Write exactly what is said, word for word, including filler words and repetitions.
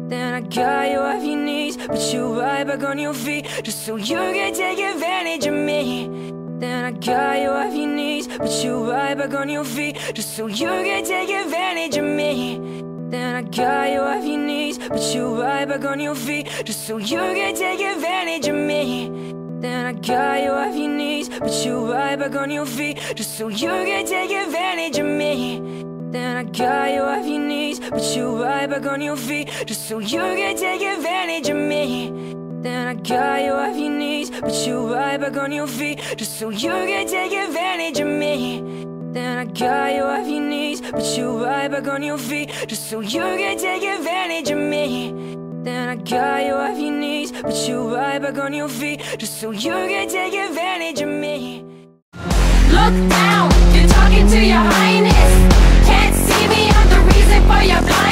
Then I got you off your knees, but you right back on your feet, just so you can take advantage of me. Then I got you off your knees, but you right back on your feet, just so you can take advantage of me. Then I got you off your knees, but you right back on your feet, just so you can take advantage of me. Then I got you off your knees, but you right back on your feet, just so you can take advantage of me. Then I got you off your knees, but you right back on your feet, just so you can take advantage of me. Then I got you off your knees, but you right back on your feet, just so you can take advantage of me. Then I got you off your knees, but you right back on your feet, just so you can take advantage of me. Then I got you off your knees, but you right back on your feet, just so you can take advantage of me. Look down, you're talking to your highness. Can't see me, I'm the reason for your blindness.